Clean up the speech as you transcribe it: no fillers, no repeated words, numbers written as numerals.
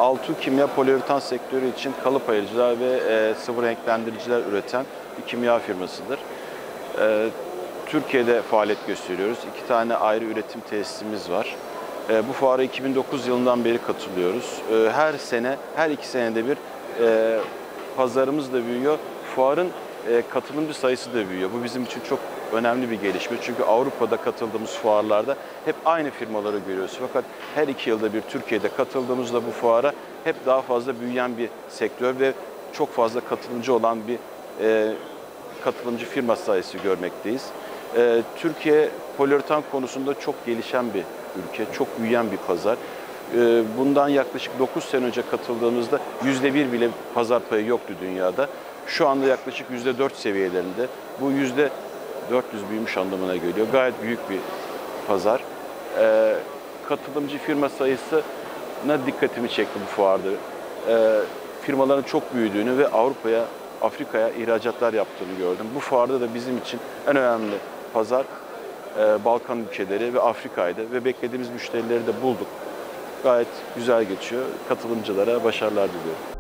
Altuğ Kimya poliüretan sektörü için kalıp ayırıcılar ve sıvı renklendiriciler üreten bir kimya firmasıdır. Türkiye'de faaliyet gösteriyoruz. 2 tane ayrı üretim tesisimiz var. Bu fuara 2009 yılından beri katılıyoruz. Her sene, her 2 senede bir pazarımız da büyüyor. Fuarın katılımcı sayısı da büyüyor. Bu bizim için çok önemli bir gelişme. Çünkü Avrupa'da katıldığımız fuarlarda hep aynı firmaları görüyoruz. Fakat her 2 yılda bir Türkiye'de katıldığımızda bu fuara hep daha fazla büyüyen bir sektör ve çok fazla katılımcı olan bir katılımcı firma sayısı görmekteyiz. Türkiye poliüretan konusunda çok gelişen bir ülke, çok büyüyen bir pazar. Bundan yaklaşık 9 sene önce katıldığımızda %1 bile pazar payı yoktu dünyada. Şu anda yaklaşık %4 seviyelerinde. Bu %400 büyümüş anlamına geliyor. Gayet büyük bir pazar. Katılımcı firma sayısına dikkatimi çekti bu fuarda. Firmaların çok büyüdüğünü ve Avrupa'ya, Afrika'ya ihracatlar yaptığını gördüm. Bu fuarda da bizim için en önemli pazar Balkan ülkeleri ve Afrika'ydı ve beklediğimiz müşterileri de bulduk. Gayet güzel geçiyor. Katılımcılara başarılar diliyorum.